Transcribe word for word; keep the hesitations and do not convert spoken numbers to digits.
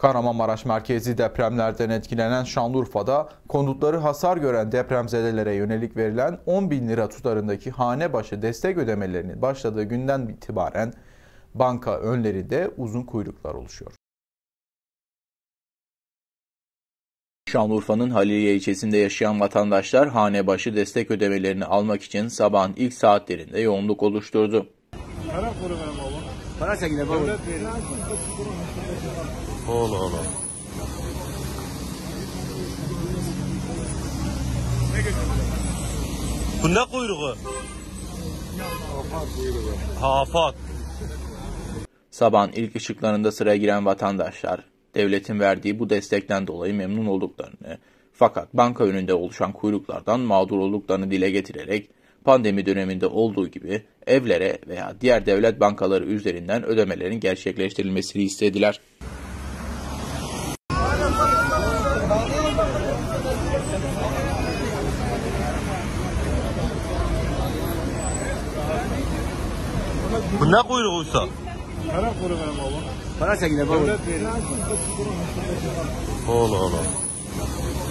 Kahramanmaraş merkezi depremlerden etkilenen Şanlıurfa'da konutları hasar gören depremzedelere yönelik verilen on bin lira tutarındaki hane başı destek ödemelerinin başladığı günden itibaren banka önlerinde uzun kuyruklar oluşuyor. Şanlıurfa'nın Haliliye ilçesinde yaşayan vatandaşlar hane başı destek ödemelerini almak için sabahın ilk saatlerinde yoğunluk oluşturdu. Para çekilir baba. Allah Allah. Bu ne kuyruğu? Hafat kuyruğu. Hafat. Sabahın ilk ışıklarında sıraya giren vatandaşlar, devletin verdiği bu destekten dolayı memnun olduklarını, fakat banka önünde oluşan kuyruklardan mağdur olduklarını dile getirerek, pandemi döneminde olduğu gibi evlere veya diğer devlet bankaları üzerinden ödemelerin gerçekleştirilmesini istediler. Bu ne kuyruğuysa? Para kuyruğu baba. Para çekilir baba. Allah Allah.